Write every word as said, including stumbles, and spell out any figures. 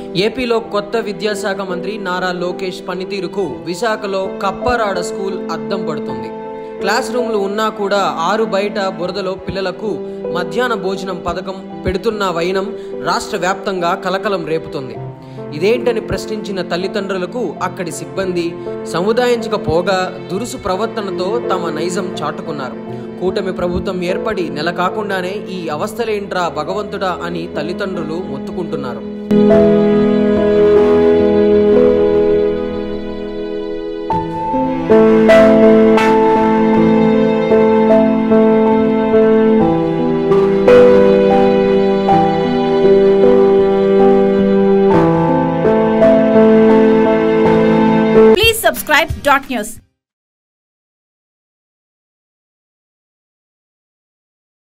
ఏపీలో కొత్త విద్యాశాఖ మంత్రి నారా లోకేష్ పనితీరుకు విశాఖలో కప్పరాడ స్కూల్ అద్దం పడుతుంది. క్లాస్ రూమ్లు ఉన్నా కూడా ఆరు బయట బురదలో పిల్లలకు మధ్యాహ్న భోజనం పథకం పెడుతున్న వైనం రాష్ట్ర వ్యాప్తంగా కలకలం రేపుతుంది. ఇదేంటని ప్రశ్నించిన తల్లిదండ్రులకు అక్కడి సిబ్బంది సముదాయించకపోగా దురుసు ప్రవర్తనతో తమ నైజం చాటుకున్నారు. కూటమి ప్రభుత్వం ఏర్పడి నెల కాకుండానే ఈ అవస్థలేంట్రా భగవంతుడా అని తల్లిదండ్రులు మొత్తుకుంటున్నారు. Please subscribe dot news.